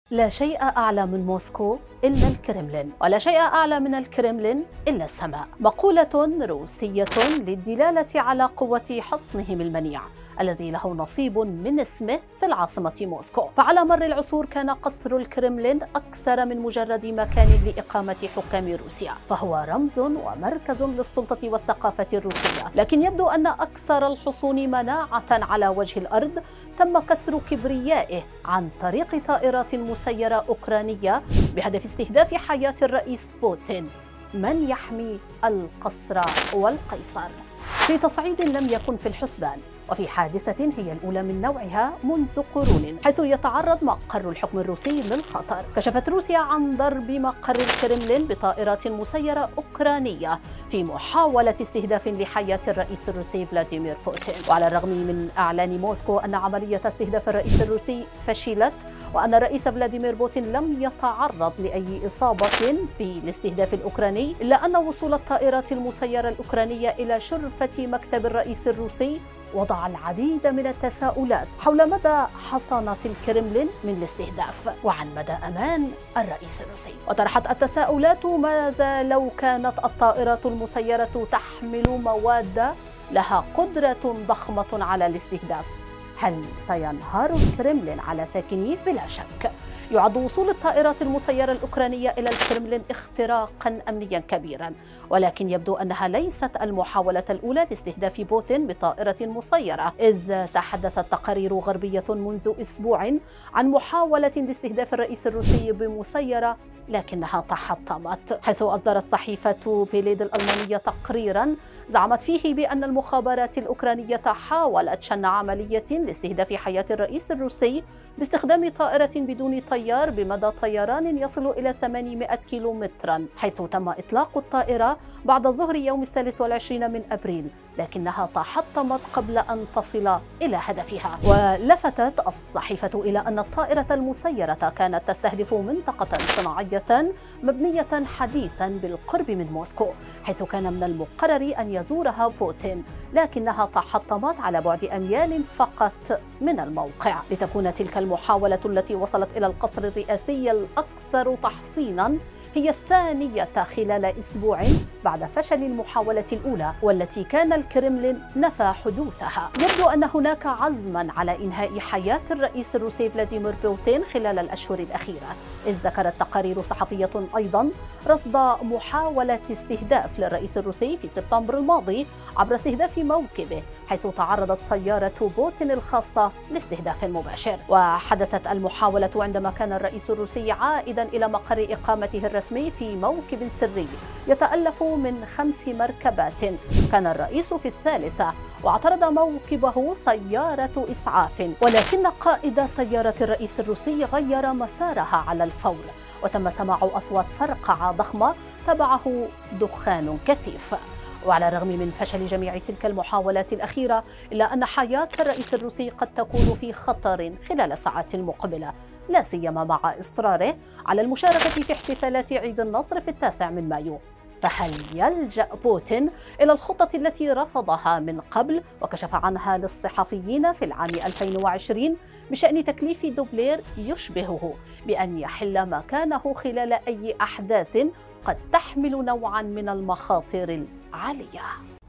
لا شيء أعلى من موسكو إلا الكرملين، ولا شيء أعلى من الكرملين إلا السماء. مقولة روسية للدلالة على قوة حصنهم المنيع الذي له نصيب من اسمه في العاصمة موسكو. فعلى مر العصور كان قصر الكرملين أكثر من مجرد مكان لإقامة حكام روسيا، فهو رمز ومركز للسلطة والثقافة الروسية. لكن يبدو أن أكثر الحصون مناعة على وجه الأرض تم كسر كبريائه عن طريق طائرات مسيرة أوكرانية بهدف استهداف حياة الرئيس بوتين. من يحمي القصر والقيصر؟ في تصعيد لم يكن في الحسبان، وفي حادثة هي الأولى من نوعها منذ قرون، حيث يتعرض مقر الحكم الروسي للخطر. كشفت روسيا عن ضرب مقر الكرملين بطائرات مسيرة أوكرانية في محاولة استهداف لحياة الرئيس الروسي فلاديمير بوتين. وعلى الرغم من إعلان موسكو أن عملية استهداف الرئيس الروسي فشلت، وأن الرئيس فلاديمير بوتين لم يتعرض لأي إصابة في الاستهداف الأوكراني، إلا أن وصول الطائرات المسيرة الأوكرانية إلى شرفة مكتب الرئيس الروسي وضع العديد من التساؤلات حول مدى حصانة الكرملين من الاستهداف وعن مدى أمان الرئيس الروسي. وطرحت التساؤلات: ماذا لو كانت الطائرات المسيرة تحمل مواد لها قدرة ضخمة على الاستهداف؟ هل سينهار الكرملين على ساكنيه؟ بلا شك. يعد وصول الطائرات المسيرة الأوكرانية إلى الكرملين اختراقا أمنيا كبيرا، ولكن يبدو أنها ليست المحاولة الأولى لاستهداف بوتين بطائرة مسيرة، إذ تحدثت تقارير غربية منذ أسبوع عن محاولة لاستهداف الرئيس الروسي بمسيرة لكنها تحطمت، حيث أصدرت صحيفة بيليد الألمانية تقريرا زعمت فيه بأن المخابرات الأوكرانية حاولت شن عملية لاستهداف حياة الرئيس الروسي باستخدام طائرة بدون طيار بمدى طيران يصل إلى 800 كيلومترا، حيث تم إطلاق الطائرة بعد ظهر يوم 23 من أبريل، لكنها تحطمت قبل أن تصل إلى هدفها. ولفتت الصحيفة إلى أن الطائرة المسيرة كانت تستهدف منطقة صناعية مبنية حديثا بالقرب من موسكو، حيث كان من المقرر أن يزورها بوتين، لكنها تحطمت على بعد أميال فقط من الموقع، لتكون تلك المحاولة التي وصلت إلى القصر الرئاسي الأكثر تحصينا هي الثانية خلال أسبوع بعد فشل المحاولة الأولى، والتي كان الكرملين نفى حدوثها. يبدو أن هناك عزما على إنهاء حياة الرئيس الروسي فلاديمير بوتين خلال الأشهر الأخيرة، إذ ذكرت تقارير صحفية أيضا رصد محاولة استهداف للرئيس الروسي في سبتمبر الماضي عبر استهداف موكبه، حيث تعرضت سيارة بوتين الخاصة لاستهداف مباشر. وحدثت المحاولة عندما كان الرئيس الروسي عائدا إلى مقر إقامته الرسمي في موكب سري يتألف من 5 مركبات. كان الرئيس في الثالثة، واعترض موكبه سيارة إسعاف، ولكن قائد سيارة الرئيس الروسي غير مسارها على الفور، وتم سماع أصوات فرقعة ضخمة تبعه دخان كثيف. وعلى الرغم من فشل جميع تلك المحاولات الأخيرة، إلا أن حياة الرئيس الروسي قد تكون في خطر خلال الساعات المقبلة، لا سيما مع إصراره على المشاركة في احتفالات عيد النصر في 9 من مايو. فهل يلجأ بوتين إلى الخطة التي رفضها من قبل وكشف عنها للصحفيين في العام 2020 بشأن تكليف دوبلير يشبهه بأن يحل مكانه خلال أي أحداث قد تحمل نوعا من المخاطر العالية؟